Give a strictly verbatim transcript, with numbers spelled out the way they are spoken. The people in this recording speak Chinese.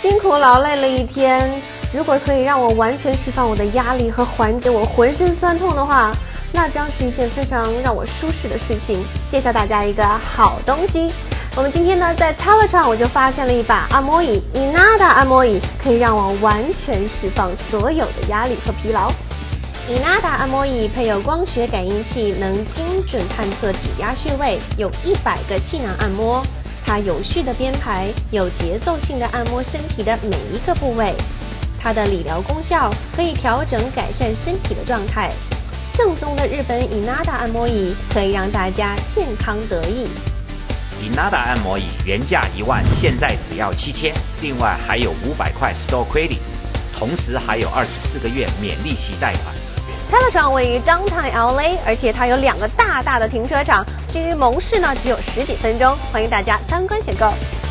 辛苦劳累了一天，如果可以让我完全释放我的压力和缓解我浑身酸痛的话，那将是一件非常让我舒适的事情。介绍大家一个好东西。我们今天呢，在 Teletron 我就发现了一把按摩椅 Inada 按摩椅，可以让我完全释放所有的压力和疲劳。Inada 按摩椅配有光学感应器，能精准探测指压穴位，有一百个气囊按摩。它有序的编排，有节奏性的按摩身体的每一个部位。它的理疗功效可以调整改善身体的状态。正宗的日本 Inada 按摩椅可以让大家健康得意。 Inada 按摩椅原价一万，现在只要七千，另外还有五百块 Store Credit， 同时还有二十四个月免利息贷款。 Teletron 位于 Downtown L A， 而且它有两个大大的停车场，距离蒙市呢只有十几分钟，欢迎大家参观选购。